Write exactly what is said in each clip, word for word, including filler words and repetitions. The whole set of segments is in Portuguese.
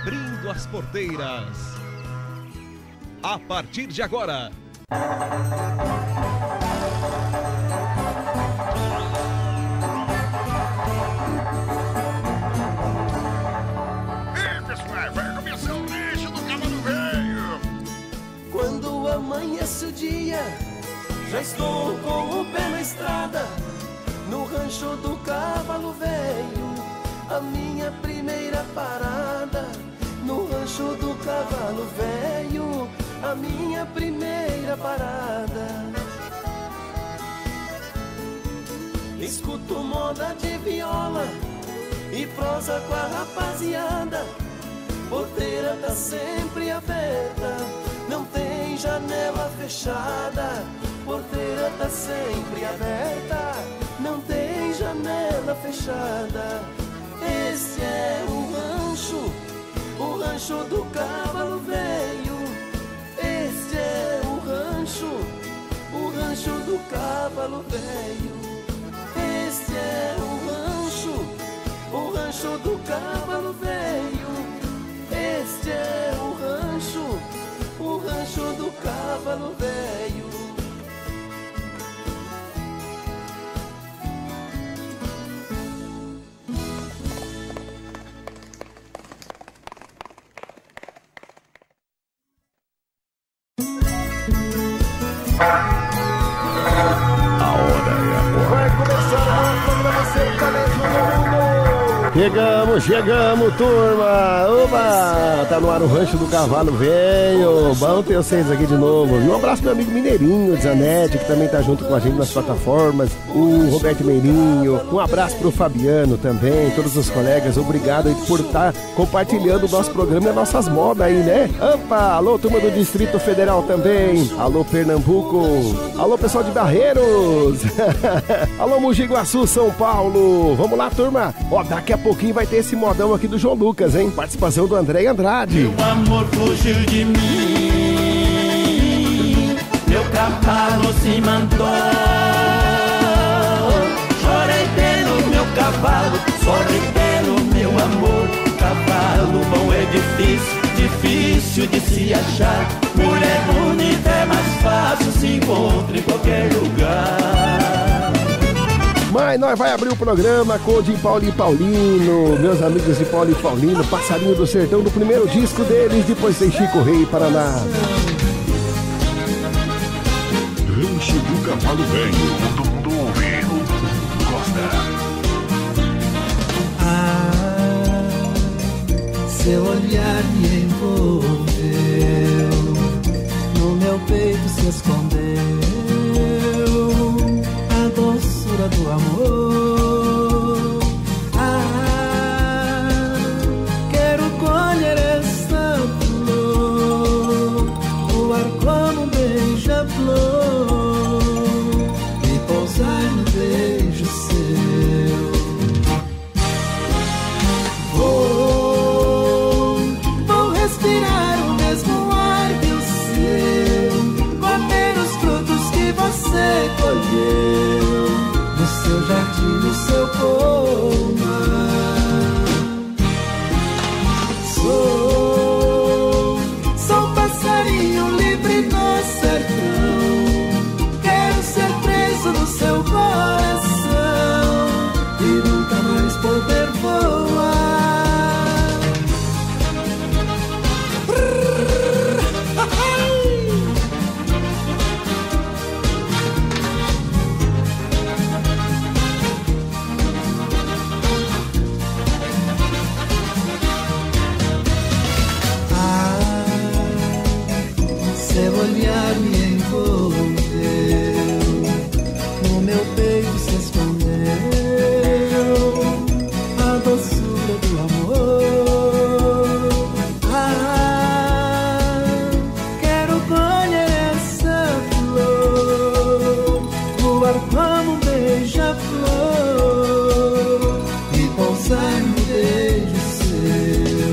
abrindo as porteiras. A partir de agora. Ei, pessoal, vai começar o lixo do cavalo velho. Quando amanhece o dia, já estou com o pé na estrada, no rancho do cavalo velho, a minha primeira parada. No rancho do cavalo velho, a minha primeira parada. Escuto moda de viola e prosa com a rapaziada. Porteira tá sempre aberta, não tem janela fechada. Porteira tá sempre aberta, não tem janela fechada. Esse é o rancho, o rancho do cavalo velho. Esse é o rancho, o rancho do cavalo velho. Esse é o rancho, o rancho do cavalo velho. Este é o rancho, o rancho do cavalo velho. Chegamos, chegamos, turma! Oba! Tá no ar o Rancho do Cavalo Velho. Bom ter vocês aqui de novo. E um abraço pro meu amigo Mineirinho, Zanetti, que também tá junto com a gente nas plataformas. O Roberto Mineirinho. Um abraço pro Fabiano também, todos os colegas. Obrigado aí por estar tá compartilhando o nosso programa e as nossas modas aí, né? Opa! Alô, turma do Distrito Federal também. Alô, Pernambuco. Alô, pessoal de Barreiros. Alô, Mogi Guaçu, São Paulo. Vamos lá, turma. Ó, daqui a pouquinho vai ter esse modão aqui do João Lucas, hein? Participação do André Andrade. Meu amor fugiu de mim, meu cavalo se mandou. Chorei pelo meu cavalo, sorri pelo meu amor. Cavalo bom é difícil, difícil de se achar. Mulher bonita é mais fácil, se encontra em qualquer lugar. Mas nós vai abrir o programa com o de Paulinho e Paulino, meus amigos de Paulinho e Paulino, Passarinho do Sertão, do primeiro disco deles, depois tem Chico Rei, Paraná. Rancho do Cavalo Velho, todo mundo ouvindo, gosta. Ah, seu olhar me envolveu, no meu peito se escondeu do amor. Ah, quero colher essa flor, voar como um beija-flor e pousar no beijo seu. Vou, vou respirar o mesmo ar que o seu, comer os frutos que você colheu, seu jardim, no seu pomar. Sou, sou um passarinho livre no sertão, quero ser preso no seu coração e nunca mais poder voar. Seu olhar me envolveu, no meu peito se escondeu a doçura do amor. Ah, quero colher essa flor, voar como um beija-flor e pousar no beijo seu.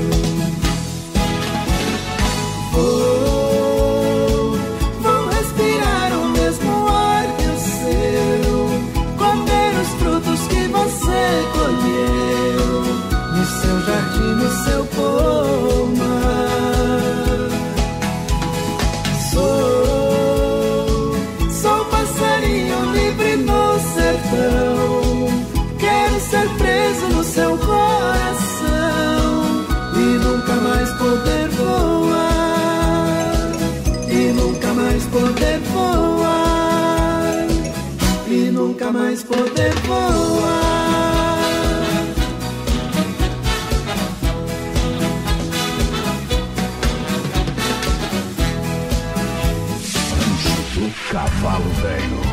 Vou, vou respirar o mesmo ar que o seu, comer os frutos que você colheu, no seu jardim, no seu pomar. mais poder voar. Rancho do Cavalo Velho.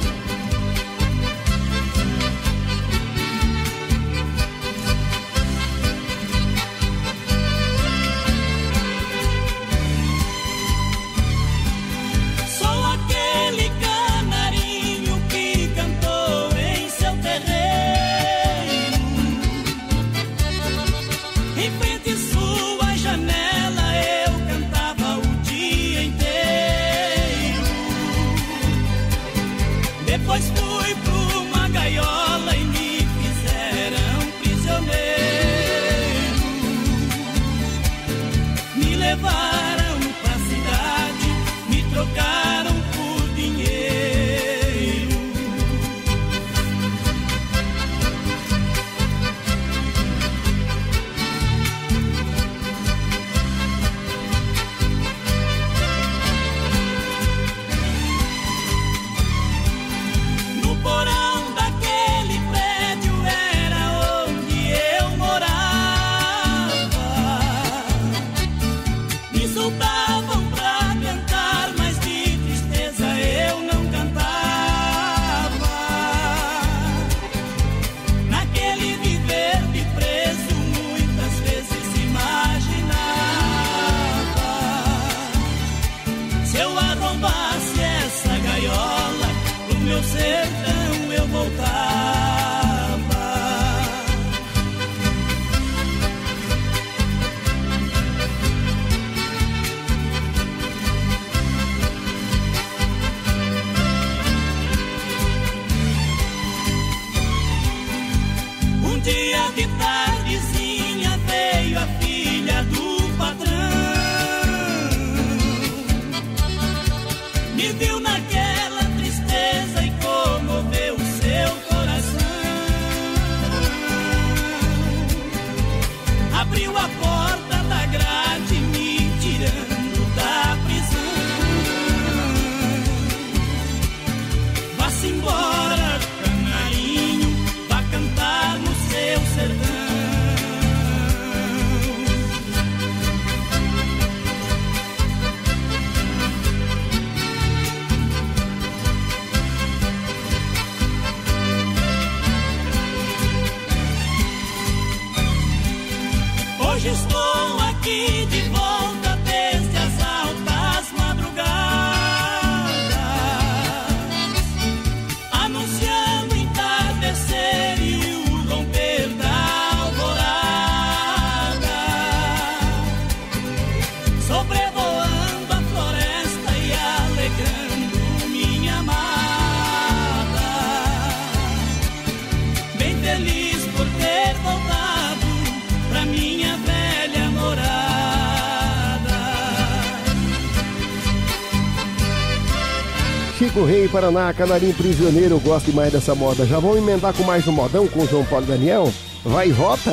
Chico Rei, Paraná, Canarim Prisioneiro, gosto demais dessa moda. Já vamos emendar com mais um modão com o João Paulo e Daniel? Vai e volta?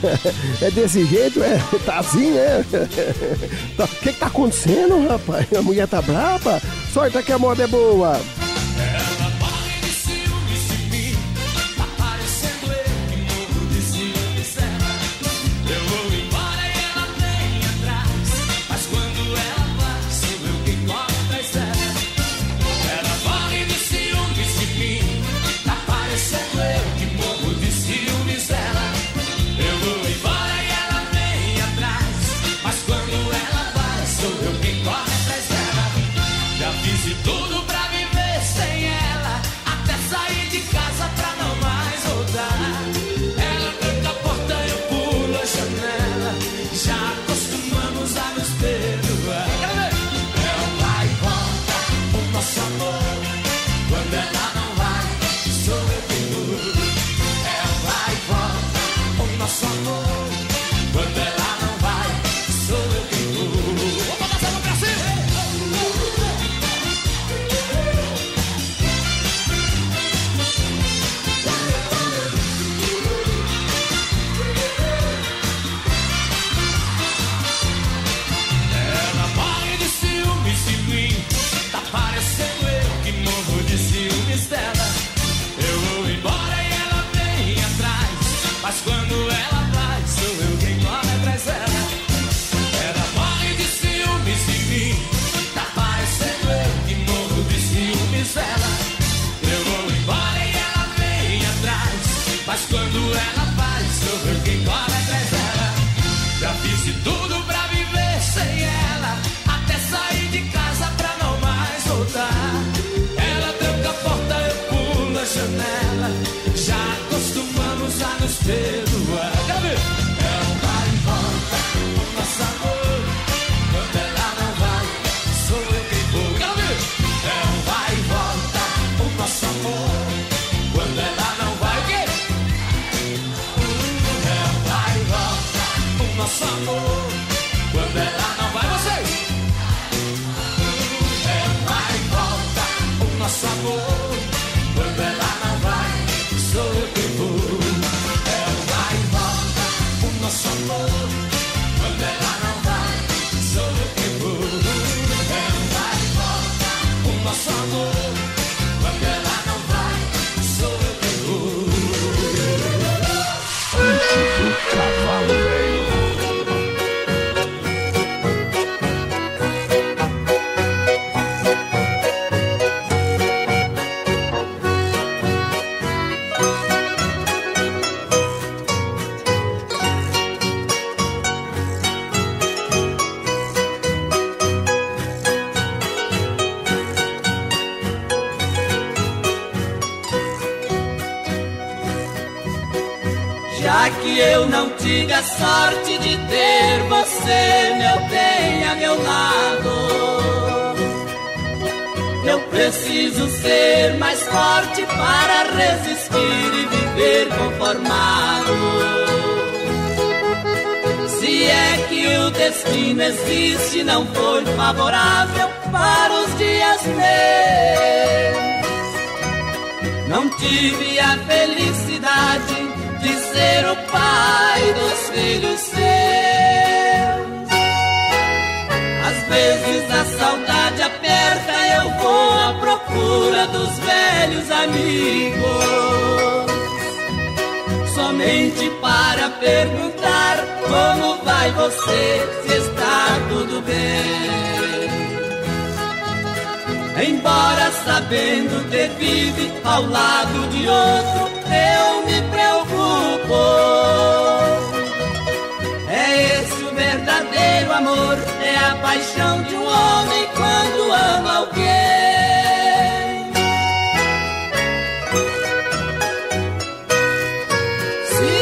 É desse jeito, é? Tá assim, é? O que que tá acontecendo, rapaz? A mulher tá braba? Sorte que a moda é boa. Tudo pra viver for. Quando ela não vai, sou eu que vou. É um vai e volta, o nosso amor. Quando ela não vai, sou eu que vou. Rancho do Cavalo Velho. Já que eu não tive a sorte de ter você, meu bem, a meu lado, eu preciso ser mais forte para resistir e viver conformado. Se é que o destino existe, não foi favorável para os dias meus. Não tive a felicidade de ser o pai dos filhos seus. Às vezes a saudade aperta, eu vou à procura dos velhos amigos, somente para perguntar como vai você, se está tudo bem. Embora sabendo que vive ao lado de outro, eu me preocupo. É esse o verdadeiro amor, é a paixão de um homem quando ama alguém. Se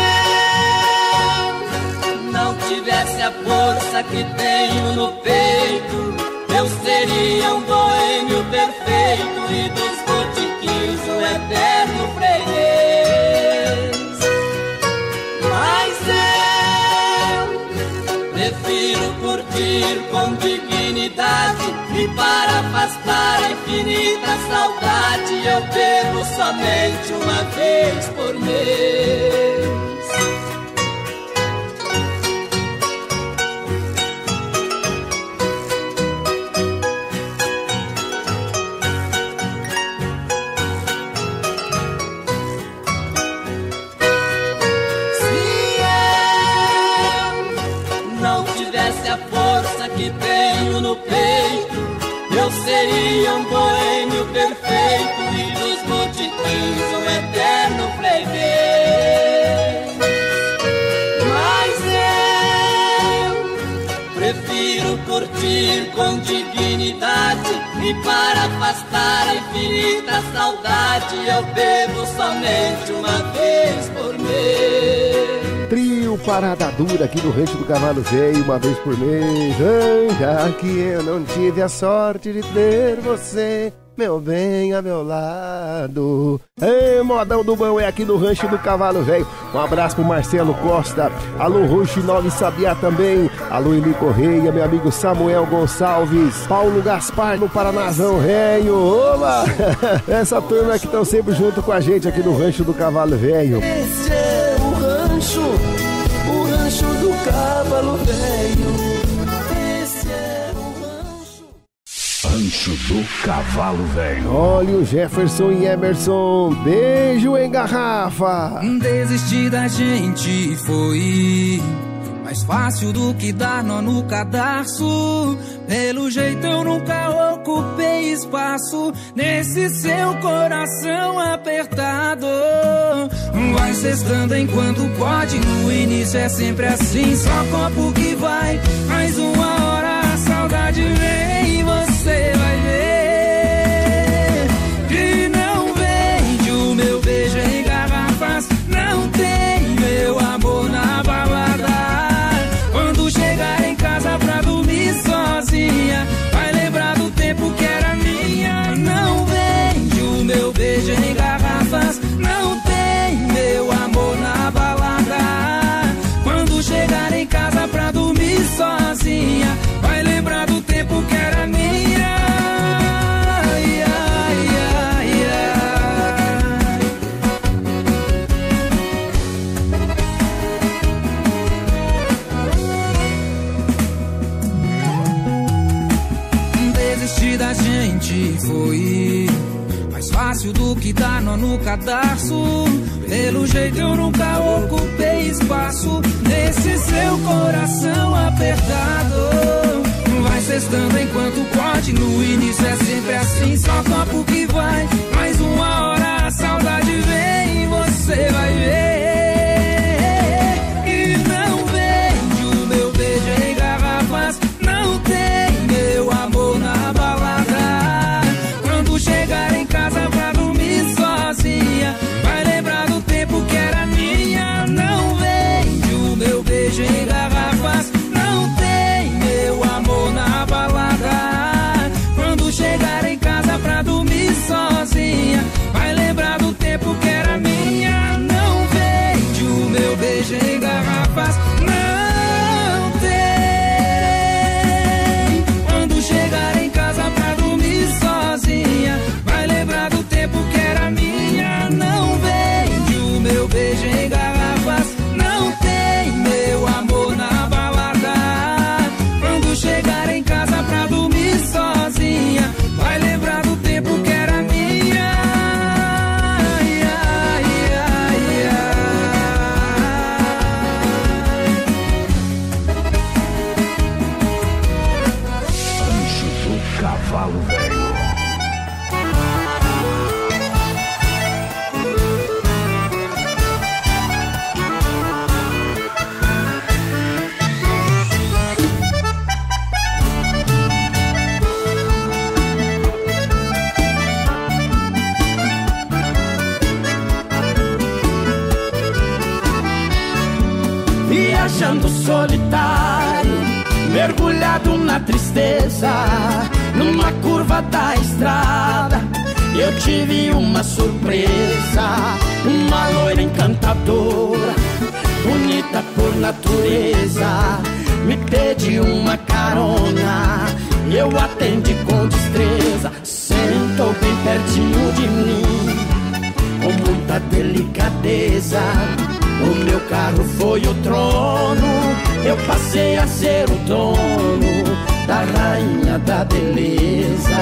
eu não tivesse a força que tenho no peito, eu seria um boêmio perfeito e dos botiquins o eterno freguês. Mas eu prefiro curtir com dignidade, e para afastar a infinita saudade eu bebo somente uma vez por mês. Que tenho no peito, eu seria um boêmio perfeito e dos botiquins um eterno freguês. Mas eu prefiro curtir com dignidade, e para afastar a infinita saudade eu bebo somente uma vez por mês. Trio Parada Dura aqui do Rancho do Cavalo Velho, uma vez por mês. Ai, já que eu não tive a sorte de ter você, meu bem, a meu lado. Ei, modão do bom é aqui do Rancho do Cavalo Velho. Um abraço pro Marcelo Costa. Alô, Roxo Nove Sabiá também. Alô, Eli Correia, meu amigo Samuel Gonçalves. Paulo Gaspar no Paranazão Velho. Oba! Essa turma que estão sempre junto com a gente aqui no Rancho do Cavalo Velho. Esse é o rancho, o rancho do Cavalo Velho. Esse é o rancho. Rancho do Cavalo Velho. Olha o Jefferson e Emerson. Beijo em garrafa. Desistir da gente foi mais fácil do que dar nó no cadarço. Pelo jeito eu nunca ocupei espaço nesse seu coração apertado. Vai cestando enquanto pode, no início é sempre assim, só copo que vai. Mais uma hora a saudade vem e você vai ver que não vende o meu beijo em garrafas, não tem meu amor na balada. Quando chegar em casa pra dormir sozinha, vai lembrar do tempo que era minha. Não vende o meu beijo em garrafas, não tem meu amor na balada. Quando chegar em casa pra dormir sozinha, vai lembrar do tempo que era gente foi mais fácil do que dar nó no cadarço. Pelo jeito eu nunca ocupei espaço nesse seu coração apertado. Vai cestando enquanto pode, no início é sempre assim, só copo que vai. Mais uma hora a saudade vem e você vai ver. E não vende o meu beijo em garrafas, não tem meu amor na balada. Quando chegar em casa pra dormir sozinha, vai lembrar do tempo que era minha. Não vende o meu beijo em garrafas, não tem meu amor na balada. Quando chegar em casa pra dormir sozinha, vai lembrar do tempo que era minha. Não vende o meu beijo em garrafas, não tem. Quando chegar em casa pra dormir sozinha, vai lembrar do tempo que era minha. Não vende o meu beijo em garrafas, não tem meu amor na balada. Quando chegar em casa pra dormir sozinha, vai lembrar do tempo que era minha. Ai, ai, ai, Rancho do Cavalo Velho. Viajando solitário, mergulhado na tristeza, numa curva da estrada, eu tive uma surpresa. Uma loira encantadora, bonita por natureza, me pediu uma carona, eu atendi com destreza. Sentou bem pertinho de mim, com muita delicadeza. O meu carro foi o trono, eu passei a ser o dono da rainha da beleza.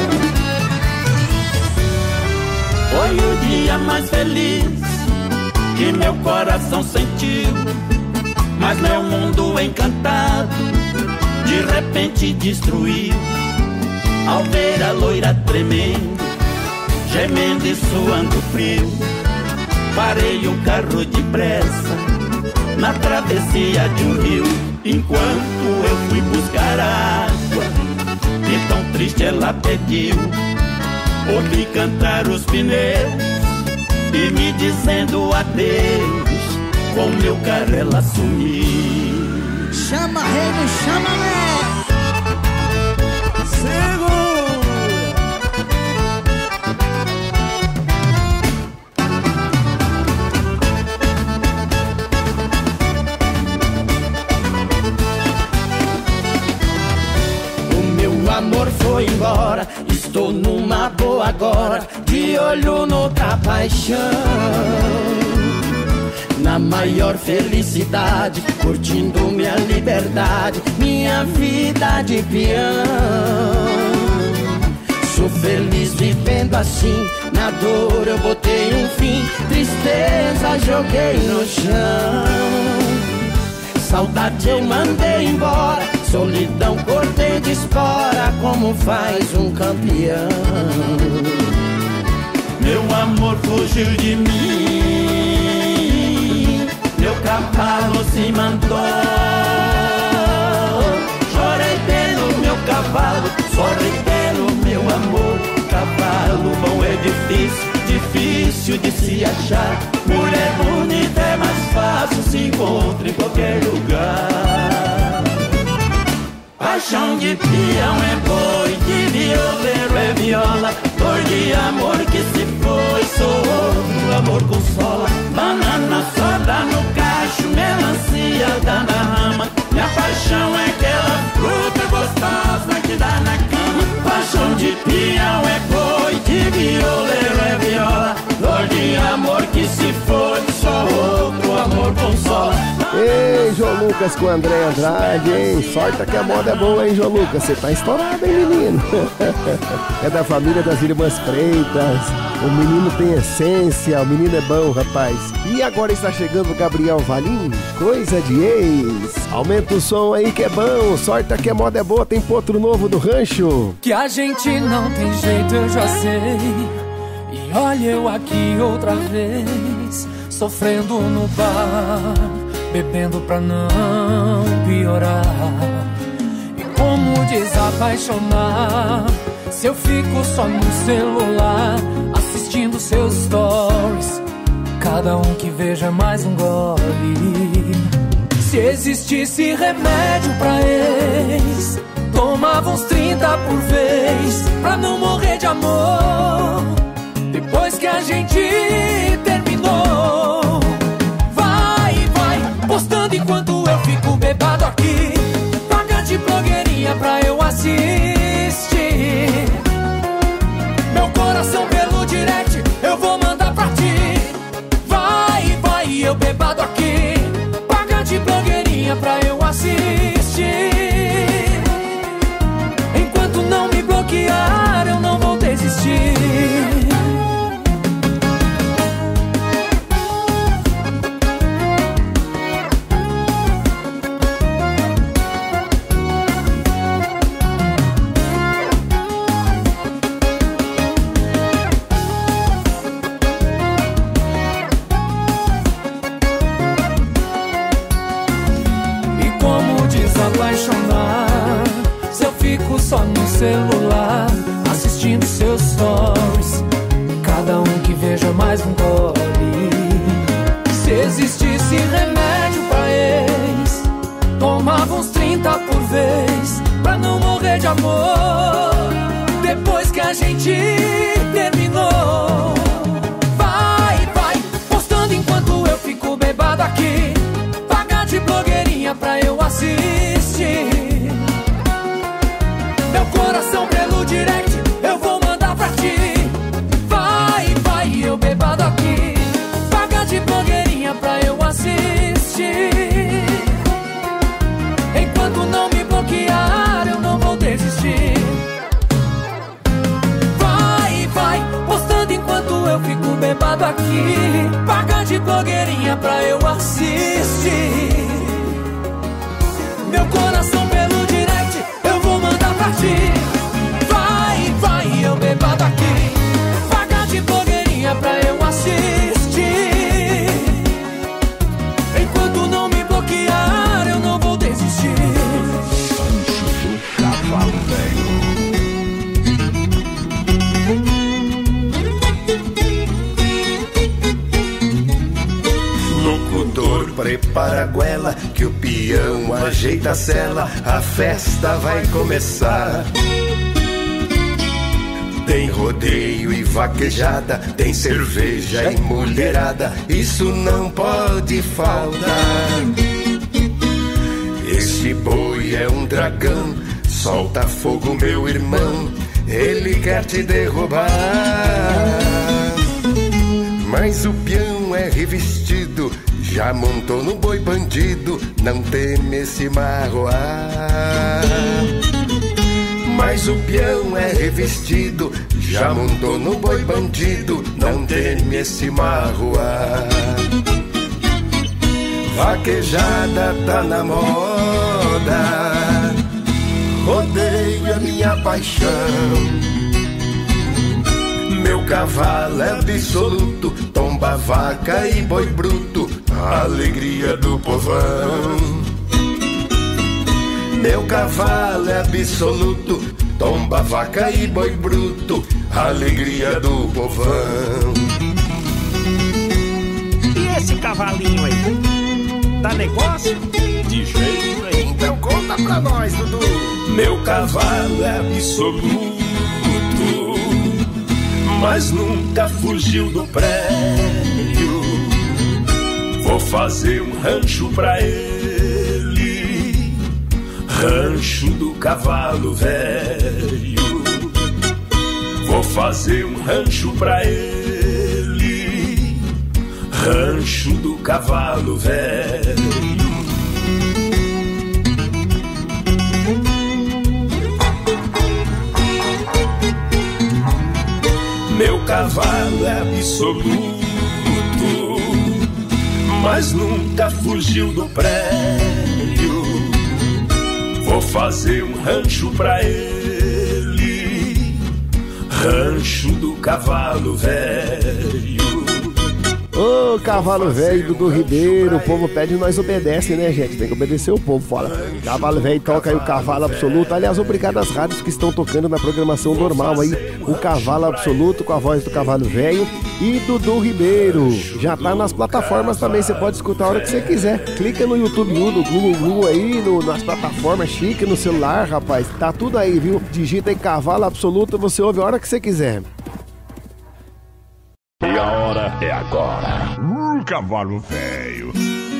Foi o dia mais feliz que meu coração sentiu, mas meu mundo encantado de repente destruiu. Ao ver a loira tremendo, gemendo e suando frio, parei o carro depressa na travessia de um rio. Enquanto eu fui buscar água, que tão triste ela pediu, ouvi cantar os pneus e me dizendo adeus. Com meu carro ela sumiu. Chama rei, não chama né? Segura! O amor foi embora, estou numa boa agora, de olho noutra paixão. Na maior felicidade, curtindo minha liberdade, minha vida de peão. Sou feliz vivendo assim, na dor eu botei um fim, tristeza joguei no chão. Saudade eu mandei embora, solidão cortei de espora, como faz um campeão. Meu amor fugiu de mim, meu cavalo se mandou. Chorei pelo meu cavalo, sorri pelo meu amor. Cavalo bom é difícil, difícil de se achar. Mulher bonita é mais fácil, se encontra em qualquer lugar. Paixão de peão é boi, de violeiro é viola. Dor de amor que se foi, sou outro, amor consola. Banana só dá no cacho, melancia dá na rama. Minha paixão é aquela fruta gostosa que dá na cama. Paixão de peão é boi, de violeiro é viola. Dor de amor que se foi, só outro, amor consola. Ei, João Lucas com o André Andrade, hein? Sorte que a moda é boa, hein, João Lucas? Você tá estourado, hein, menino? É da família das Irmãs Freitas. O menino tem essência, o menino é bom, rapaz. E agora está chegando o Gabriel Valim, coisa de ex. Aumenta o som aí que é bom, sorte que a moda é boa, tem potro novo do rancho. Que a gente não tem jeito, eu já sei. E olha eu aqui outra vez, sofrendo no bar, bebendo pra não piorar. E como desapaixonar se eu fico só no celular, assistindo seus stories, cada um que veja mais um gole. Se existisse remédio pra ex, tomava uns trinta por vez, pra não morrer de amor depois que a gente terminou. Vai, vai, postando enquanto eu fico bebado aqui, paga de blogueirinha pra eu assistir. Meu coração pelo direct eu vou mandar pra ti. Vai, vai, eu bebado aqui, paga de blogueirinha pra eu assistir. Enquanto não me bloquear eu não vou desistir. Apaixonar se eu fico só no celular, assistindo seus stories, cada um que veja mais um gole. Se existisse remédio pra ex, tomava uns trinta por vez, pra não morrer de amor depois que a gente terminou. Vai, vai, postando enquanto eu fico bebado aqui, paga de blogueirinha pra eu assistir. Meu coração pelo direct eu vou mandar pra ti. Vai, vai, eu bebado aqui, paga de blogueirinha pra eu assistir. Enquanto não me bloquear eu não vou desistir. Vai, vai, postando enquanto eu fico bebado aqui, paga de blogueirinha pra eu assistir. Meu coração pelo direct eu vou mandar pra ti. Vai, vai, eu bebado aqui, paga de blogueirinha pra eu assistir. Enquanto não me bloquear eu não vou desistir. Rancho do Cavalo Velho. Locutor, prepara a goela, que o peão ajeita a cela, a festa vai começar. Tem rodeio e vaquejada, tem cerveja e mulherada, isso não pode faltar. Este boi é um dragão, solta fogo meu irmão, ele quer te derrubar. Mas o peão é revestido, já montou no boi bandido, não teme se magoar. Mas o peão é revestido, já montou no boi bandido, não teme se magoar. Vaquejada tá na moda, rodeio é minha paixão. Meu cavalo é absoluto, tomba, vaca e boi bruto, a alegria do povão. Meu cavalo é absoluto, tomba, vaca e boi bruto, a alegria do povão. E esse cavalinho aí, dá negócio? De jeito nenhum. Então conta pra nós, Dudu. Meu cavalo é absoluto, mas nunca fugiu do prédio. Vou fazer um rancho pra ele, Rancho do Cavalo Velho. Vou fazer um rancho pra ele, Rancho do Cavalo Velho. cavalo é absoluto, mas nunca fugiu do prédio. Vou fazer um rancho pra ele, rancho do cavalo velho. Ô, oh, cavalo velho, Dudu Ribeiro, o povo pede e nós obedece, né, gente? Tem que obedecer o povo, fala. Cavalo velho toca aí o Cavalo Absoluto. Aliás, obrigado às rádios que estão tocando na programação normal aí. O Cavalo Absoluto com a voz do Cavalo Velho e Dudu Ribeiro. Já tá nas plataformas também, você pode escutar a hora que você quiser. Clica no YouTube, no Google, Google aí, no, nas plataformas chique, no celular, rapaz. Tá tudo aí, viu? Digita aí Cavalo Absoluto, você ouve a hora que você quiser. E a hora é agora. Hum, cavalo velho.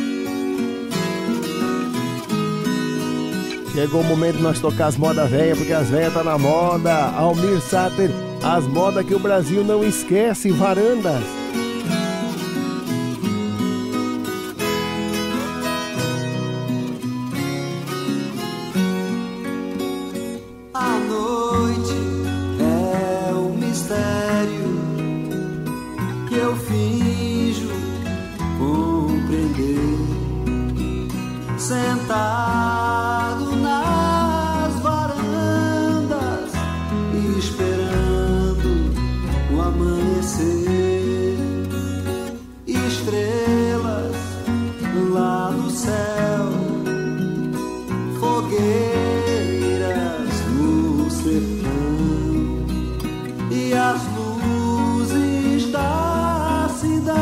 Chegou o momento de nós tocar as modas velhas, porque as velhas tá na moda. Almir Sater, as modas que o Brasil não esquece, varandas. A noite é um mistério que eu finjo compreender, sentado nas varandas, esperando o amanhecer, estrelas lá no céu, fogueiras no sertão e as luzes da cidade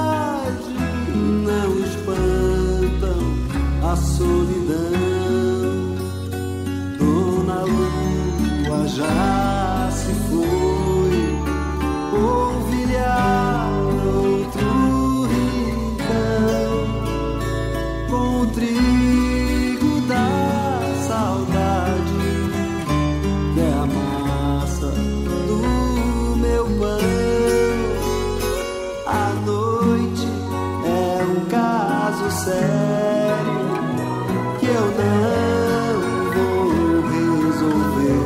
não espantam a solidão. Dona Lua já se foi, polvilhar outro rincão com o trigo da saudade, que é a massa do meu pão. A noite é um caso sério que eu não vou resolver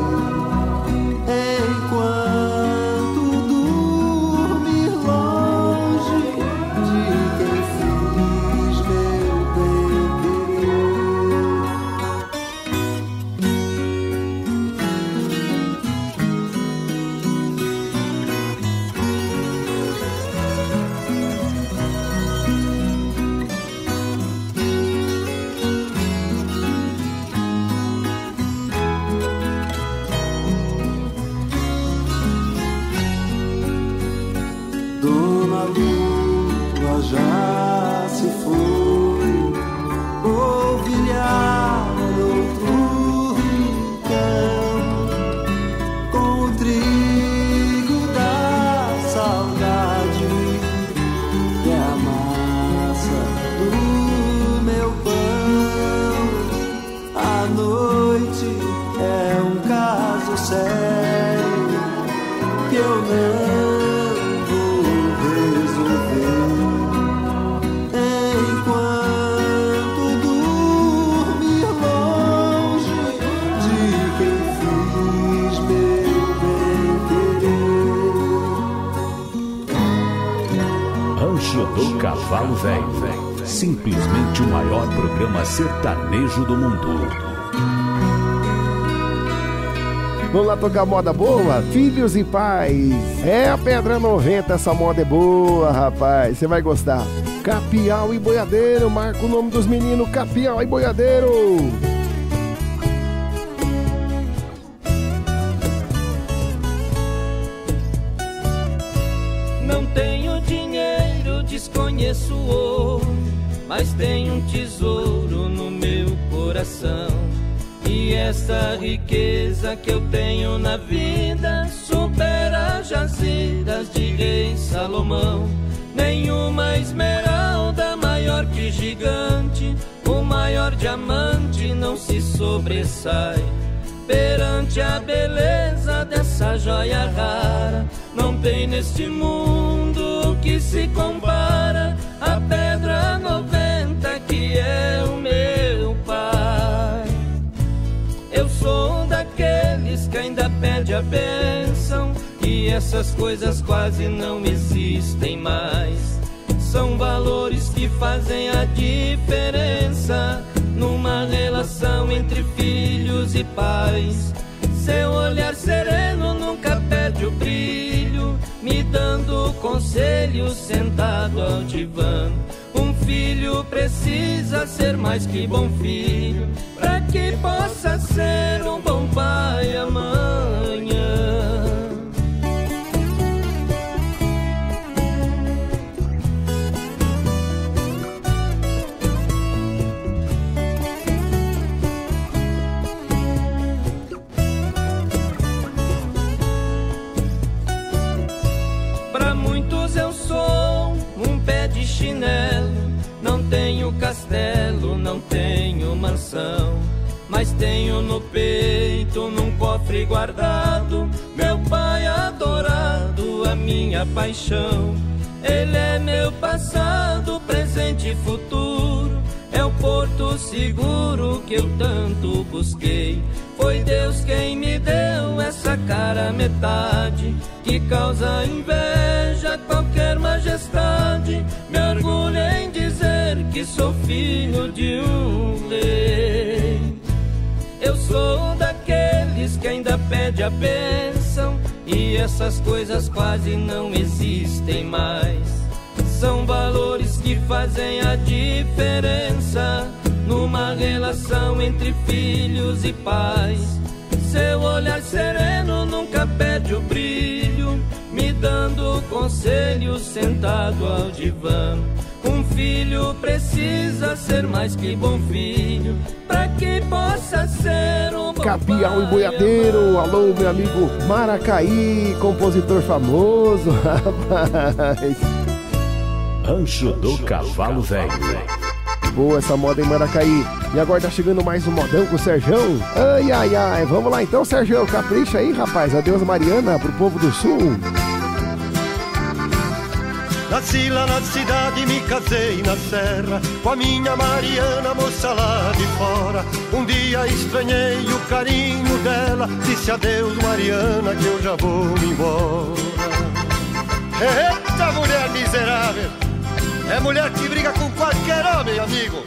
enquanto dormir longe de quem fiz meu bem-querer. Dona Lua já se foi, polvilhar outro rincão com o trigo da saudade, que é a massa do meu pão. A noite é um caso sério que eu não do Cavalo Velho, simplesmente o maior programa sertanejo do mundo. Vamos lá tocar moda boa? Filhos e pais. É a Pedra noventa, essa moda é boa, rapaz. Você vai gostar. Capial e Boiadeiro, marca o nome dos meninos. Capial e Boiadeiro. Não tenho dinheiro, desconheço o ouro, mas tenho um tesouro no meu coração. E essa riqueza que eu tenho na vida supera as jazidas de rei Salomão. Nenhuma esmeralda maior que gigante, o maior diamante não se sobressai perante a beleza dessa joia rara. Não tem neste mundo que se compara a Pedra noventa, que é o meu pai. Eu sou daqueles que ainda pede a bênção e essas coisas quase não existem mais. São valores que fazem a diferença numa relação entre filhos e pais. Seu olhar sereno nunca perde o brilho, me dando conselhos sentado ao divã. Um filho precisa ser mais que bom filho, pra que possa ser um bom pai amanhã. Eu sou um pé de chinelo, não tenho castelo, não tenho mansão, mas tenho no peito, num cofre guardado, meu pai adorado, a minha paixão. Ele é meu passado, presente e futuro, é o porto seguro que eu tanto busquei. Foi Deus quem me deu essa cara metade, que causa inveja qualquer majestade. Me orgulho em dizer que sou filho de um rei. Eu sou daqueles que ainda pede a bênção, e essas coisas quase não existem mais. São valores que fazem a diferença numa relação entre filhos e pais. Seu olhar sereno nunca perde o brilho, me dando conselhos sentado ao divã. Um filho precisa ser mais que bom filho, pra que possa ser um bom Capial e Boiadeiro, alô meu amigo Maracaí, compositor famoso, rapaz. Rancho do Cavalo Velho. Boa essa moda em Maracaí. E agora tá chegando mais um modão com o Serjão. Ai, ai, ai. Vamos lá então, Serjão. Capricha aí, rapaz. Adeus, Mariana, pro povo do Sul. Nasci lá na cidade, me casei na serra com a minha Mariana, moça lá de fora. Um dia estranhei o carinho dela, disse adeus, Mariana, que eu já vou me embora. Eita, mulher miserável! É mulher que briga com qualquer homem, amigo.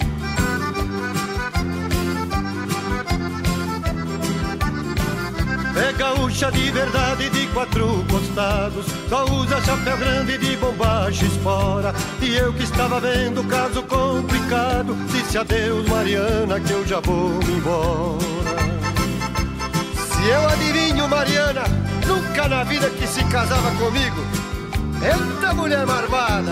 É gaúcha de verdade, de quatro costados, só usa chapéu grande de bombacha espora. E eu que estava vendo o caso complicado, disse adeus, Mariana, que eu já vou me embora. Se eu adivinho, Mariana, nunca na vida que se casava comigo. Eita, mulher barbada!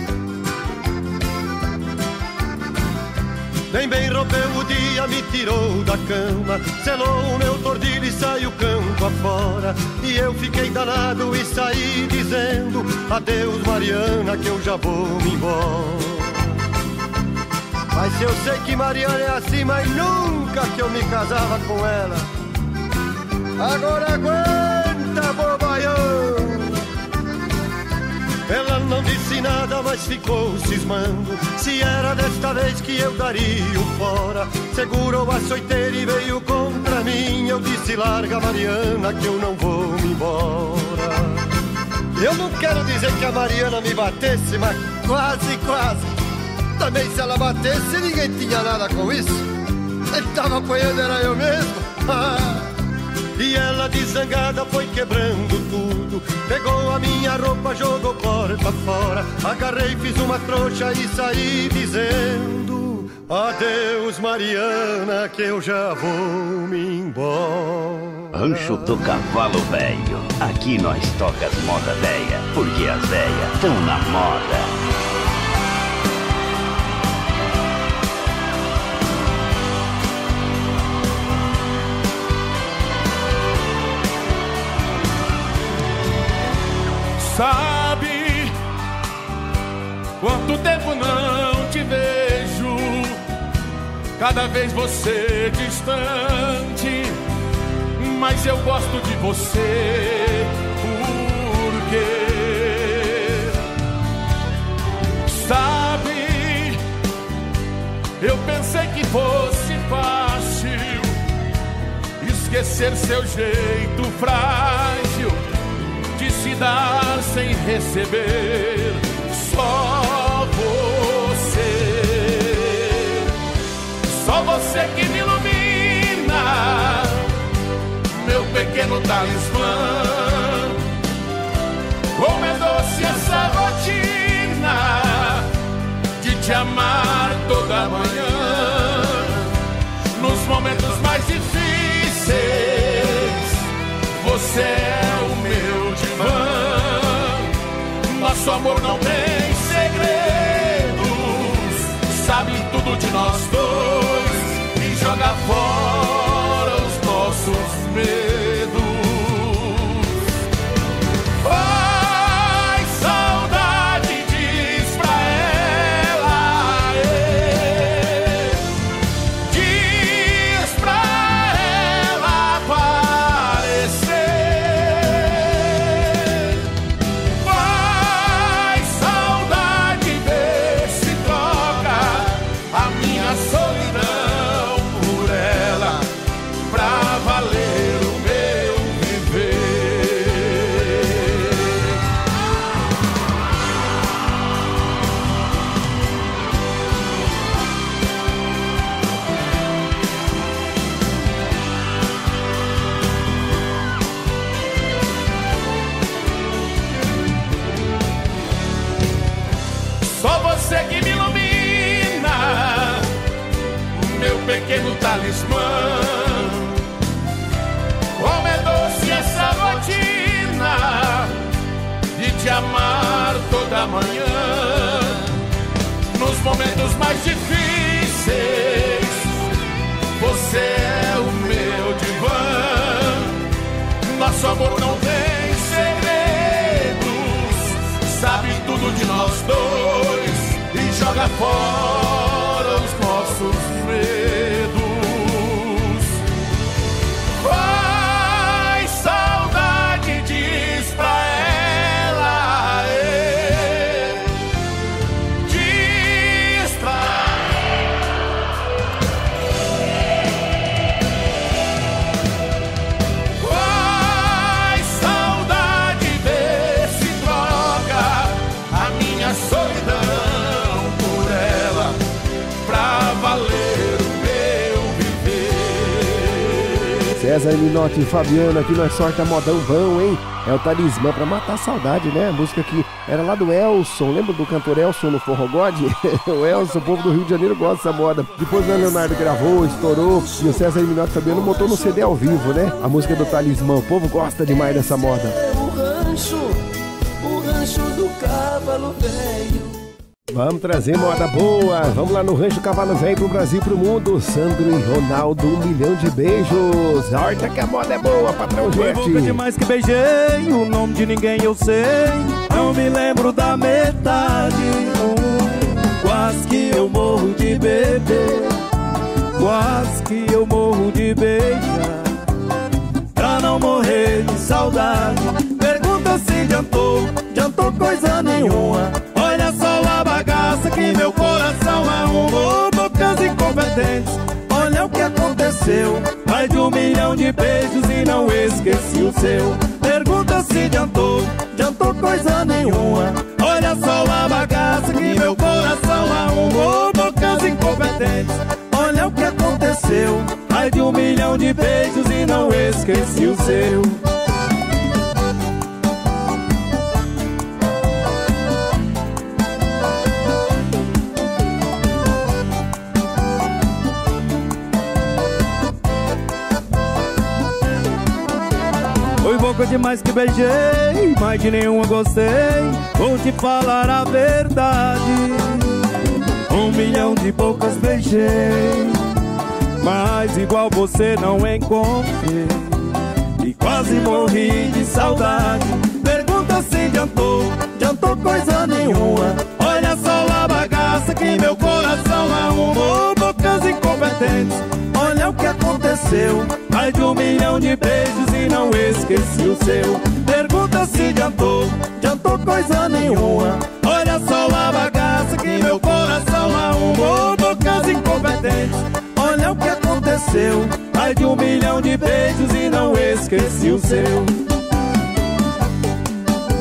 Bem, bem, rompeu o dia, me tirou da cama, selou o meu tordilho e saiu campo afora. E eu fiquei danado e saí dizendo adeus, Mariana, que eu já vou me embora. Mas eu sei que Mariana é assim, mas nunca que eu me casava com ela. Agora aguenta, bobaião! Ela não disse nada, mas ficou cismando se era desta vez que eu daria o fora. Segurou a açoiteira e veio contra mim. Eu disse larga, Mariana, que eu não vou me embora. Eu não quero dizer que a Mariana me batesse, mas quase, quase. Também se ela batesse, ninguém tinha nada com isso. Ele tava apanhando, era eu mesmo. E ela desangada foi quebrando tudo, pegou a minha roupa, jogou porta fora. Agarrei, fiz uma trouxa e saí dizendo adeus, Mariana, que eu já vou me embora. Rancho do Cavalo Velho, aqui nós toca as moda véia, porque as véias tão na moda. Sabe quanto tempo não te vejo, cada vez você distante, mas eu gosto de você, porque sabe, eu pensei que fosse fácil esquecer seu jeito frágil dar sem receber. Só você, só você que me ilumina, meu pequeno talismã. Como é doce essa rotina de te amar toda manhã. Nos momentos mais difíceis, você é o meu divã. Nosso amor não tem segredos, sabe tudo de nós dois e joga fora os nossos medos. Ai, saudade, diz pra ela, é. Diz pra ela aparecer. Vai, saudade, vê se troca a minha solidão por ela, pra valer o meu viver. Só você que me ilumina, meu pequeno talismã. Como é doce essa rotina de te amar toda manhã. Nos momentos mais difíceis, você é o meu divã. Nosso amor não tem segredos, sabe tudo de nós dois e joga fora os nossos medos. Vai, saudade, diz pra ela, é. Diz pra vai, saudade, vê se troca a minha solidão por ela, pra valer o meu viver. César Minotti e Fabiano, aqui nós sorta modão vão, hein? É o talismã pra matar a saudade, né? A música que era lá do Elson, lembra do cantor Elson no Forró God? O Elson, o povo do Rio de Janeiro gosta dessa moda. Depois o Leonardo gravou, estourou, e o César Minotti e Fabiano botou no C D ao vivo, né? A música do talismã, o povo gosta demais dessa moda. O rancho, o rancho do cavalo velho. Vamos trazer moda boa, vamos lá no Rancho Cavalo Velho pro Brasil e pro mundo. Sandro e Ronaldo, um milhão de beijos. Horta que a moda é boa, patrão Foi Jete. boca demais que beijei, o nome de ninguém eu sei, não me lembro da metade. Quase que eu morro de beber, quase que eu morro de beijar, pra não morrer de saudade. Pergunta se adiantou, adiantou coisa nenhuma. Olha só a bagaça que meu coração arrumou. Bocas incompetentes, olha o que aconteceu. Mais de um milhão de beijos e não esqueci o seu. Pergunta se adiantou, adiantou coisa nenhuma. Olha só a bagaça que meu coração arrumou. Bocas incompetentes, olha o que aconteceu. Mais de um milhão de beijos e não esqueci o seu. Foi boca demais que beijei, mais de nenhuma gostei. Vou te falar a verdade, um milhão de bocas beijei, mas igual você não encontrei. E quase morri de saudade. Pergunta se adiantou, adiantou coisa nenhuma. Olha só a bagaça que meu coração arrumou. Bocas incompetentes, olha o que aconteceu. Mais de um milhão de beijos e não esqueci o seu. Pergunta se adiantou, adiantou coisa nenhuma. Olha só a bagaça que meu coração arrumou. Bocas incompetentes, olha o que aconteceu. Mais de um milhão de beijos e não esqueci o seu.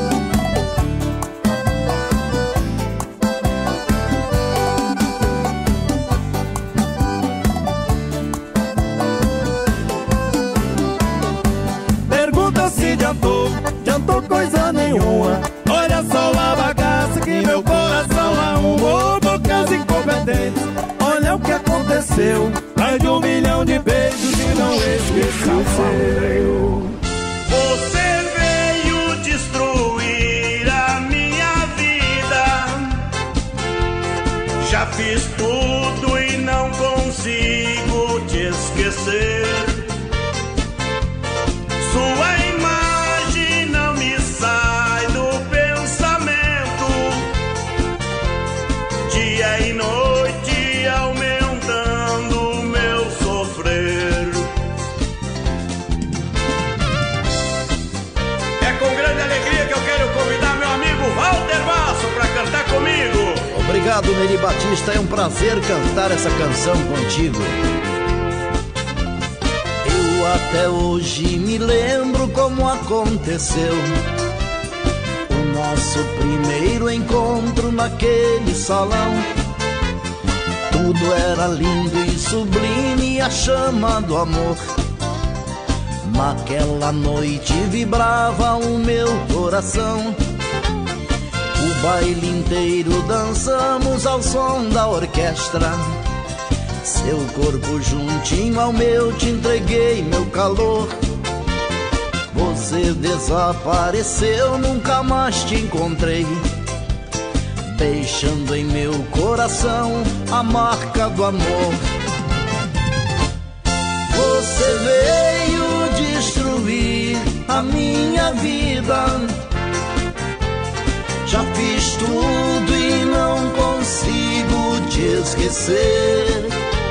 dentes. Olha o que aconteceu, mais de um milhão de beijos e não esqueci o seu. Você veio destruir a minha vida. Já fiz tudo e não consigo te esquecer. Sua imagem não me sai do pensamento. Dia e noite aumentando o meu sofrer. É com grande alegria que eu quero convidar meu amigo Walter Basso para cantar comigo. Obrigado, Neri Batista, é um prazer cantar essa canção contigo. Eu até hoje me lembro como aconteceu o nosso primeiro encontro naquele salão. Tudo era lindo e sublime, a chama do amor. Naquela noite vibrava o meu coração. O baile inteiro dançamos ao som da orquestra. Seu corpo juntinho ao meu, te entreguei meu calor. Você desapareceu, nunca mais te encontrei, deixando em meu coração a marca do amor. Você veio destruir a minha vida. Já fiz tudo e não consigo te esquecer.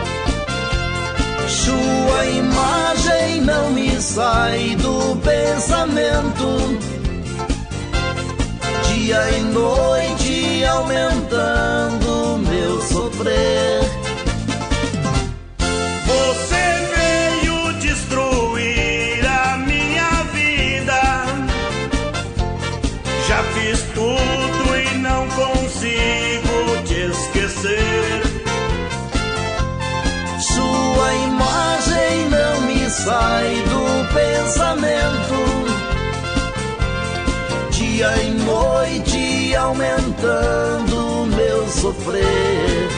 Sua imagem não me sai do pensamento. Dia e noite aumentando meu sofrer. Você veio destruir a minha vida. Já fiz tudo e não consigo te esquecer. Sua imagem não me sai do pensamento. Dia e noite aumentando meu sofrer.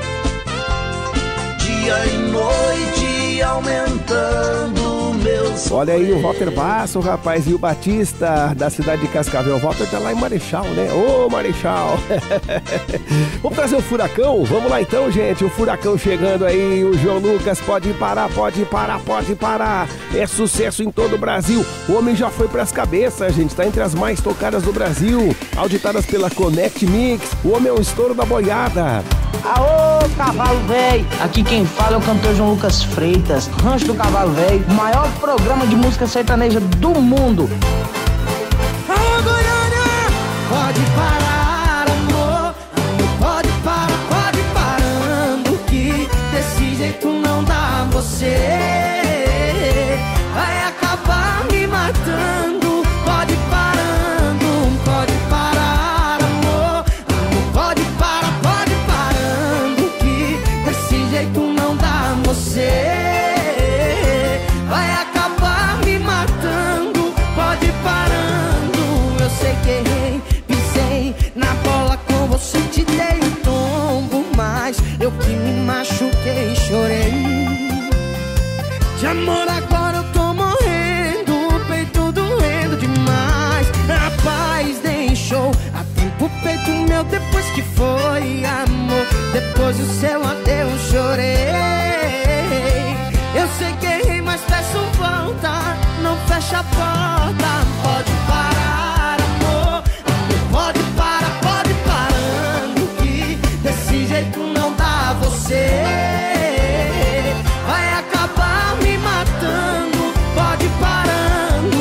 Dia e noite aumentando meu sofrer. Olha aí o Walter Basso, rapaz, e o Batista da cidade de Cascavel. O Walter tá lá em Marechal, né? Ô, Marechal! Vamos trazer o Furacão? Vamos lá então, gente. O Furacão chegando aí. O João Lucas, pode parar, pode parar, pode parar. É sucesso em todo o Brasil. O homem já foi pras cabeças, gente. Tá entre as mais tocadas do Brasil. Auditadas pela Connect Mix. O homem é um estouro da boiada. Aô, cavalo velho! Aqui quem fala é o cantor João Lucas Freitas, Rancho do Cavalo Velho, o maior programa de música sertaneja do mundo. Alô, Goiânia! Pode parar, amor, pode parar, pode parando, que desse jeito não dá, você vai acabar me matando. Pode parando, pode parar, amor, pode parar, pode parando, que desse jeito não dá, você vai acabar me matando. Pode parando, eu sei que errei, pisei na bola com você, te dei um tombo, mas eu que me machuquei e chorei. De amor agora eu tô morrendo, o peito doendo demais. Rapaz, deixou a tempo o peito meu depois que foi amor. Depois do seu adeus chorei. Eu sei que errei, mas peço volta, não fecha a porta. Pode parar, amor, pode parar, pode parando, que desse jeito não dá, você vai acabar me matando. Pode parando.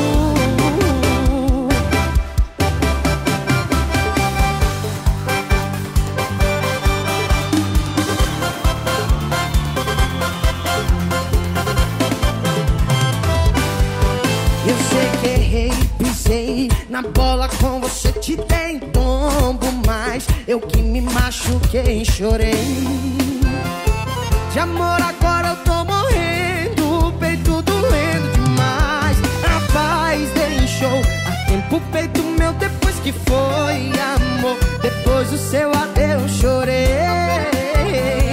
Eu sei que errei, pisei na bola com você, te dei tombo, mas eu que me machuquei e chorei. De amor agora eu tô morrendo, o peito doendo demais. Rapaz, deixou a tempo o peito meu depois que foi amor. Depois do seu adeus chorei.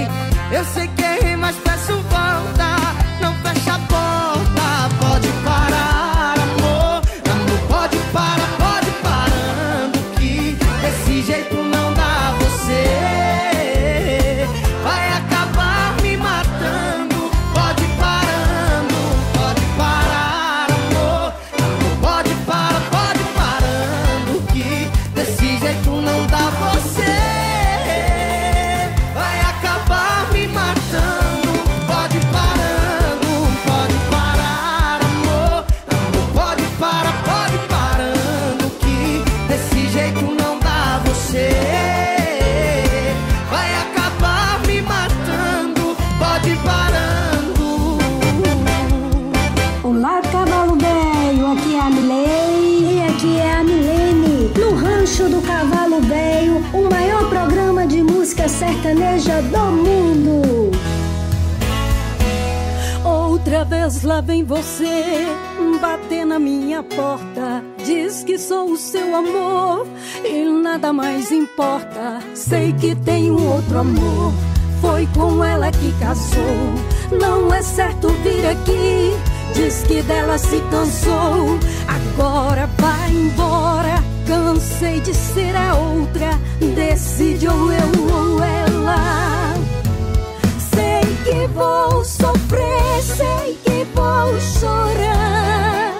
Outra vez lá vem você bater na minha porta. Diz que sou o seu amor e nada mais importa. Sei que tem um outro amor, foi com ela que casou. Não é certo vir aqui, diz que dela se cansou. Agora vai embora, cansei de ser a outra. Decide ou eu ou ela. Sei que vou sofrer, sei que vou chorar,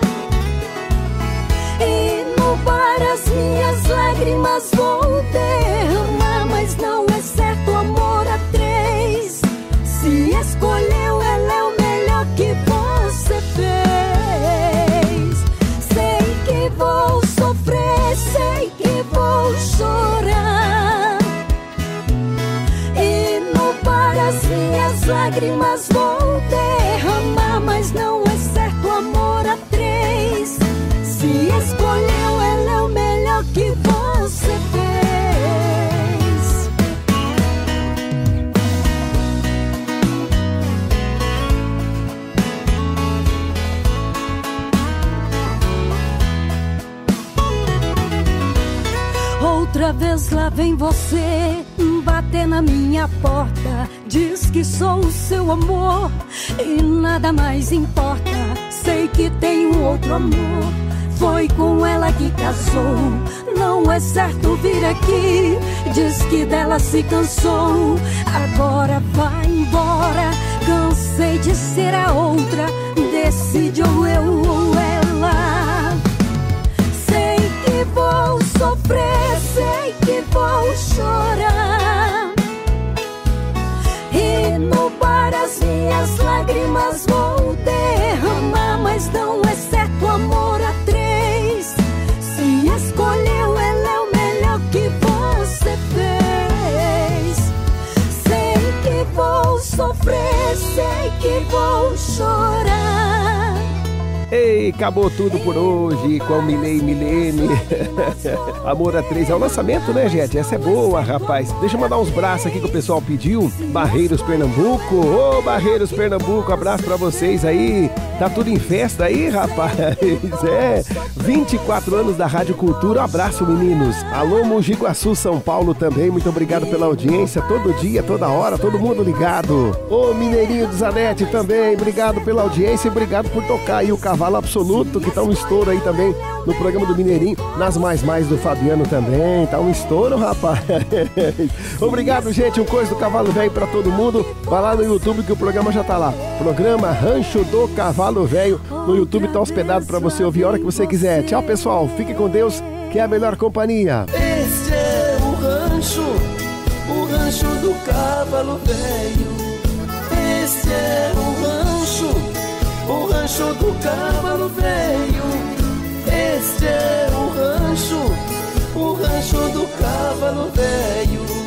e no bar as minhas lágrimas vou derramar. Mas não é certo amor a três. Se escolheu, ela é o melhor que você fez. Sei que vou sofrer, sei que vou chorar, e no bar as minhas lágrimas vou derramar. Mas não é certo amor a três. Se escolheu, ela é o melhor que você fez. Outra vez lá vem você bater na minha porta. Diz que sou o seu amor e nada mais importa. Sei que tem um outro amor, foi com ela que casou. Não é certo vir aqui, diz que dela se cansou. Agora vai embora, cansei de ser a outra. Decide ou eu ou ela. Sei que vou sofrer, sei que vou chorar, e no bar as minhas lágrimas vou derramar. Mas não é certo amor a três. Se escolheu, ela é o melhor que você fez. Sei que vou sofrer, sei que vou chorar. Ei, acabou tudo por hoje com o Milei Milene. Amor a três é o lançamento, né, gente? Essa é boa, rapaz. Deixa eu mandar uns braços aqui que o pessoal pediu. Barreiros Pernambuco. Ô, Barreiros Pernambuco, abraço pra vocês aí. Tá tudo em festa aí, rapaz. É, vinte e quatro anos da Rádio Cultura. Um abraço, meninos. Alô, Mogi Guaçu, São Paulo também. Muito obrigado pela audiência. Todo dia, toda hora, todo mundo ligado. Ô, Mineirinho do Zanetti também. Obrigado pela audiência e obrigado por tocar aí o Cavalo Absoluto, que tá um estouro aí também no programa do Mineirinho. Nas Mais Mais do Fabiano também. Tá um estouro, rapaz. Obrigado, gente. Um coisa do Cavalo Velho pra todo mundo. Vai lá no YouTube que o programa já tá lá. Programa Rancho do Cavalo Velho. No YouTube tá hospedado pra você ouvir a hora que você quiser. Tchau, pessoal. Fique com Deus, que é a melhor companhia. Este é o rancho, o rancho do Cavalo Velho. Este é o rancho, o rancho do Cavalo Velho. Este é o rancho, o rancho do Cavalo Velho.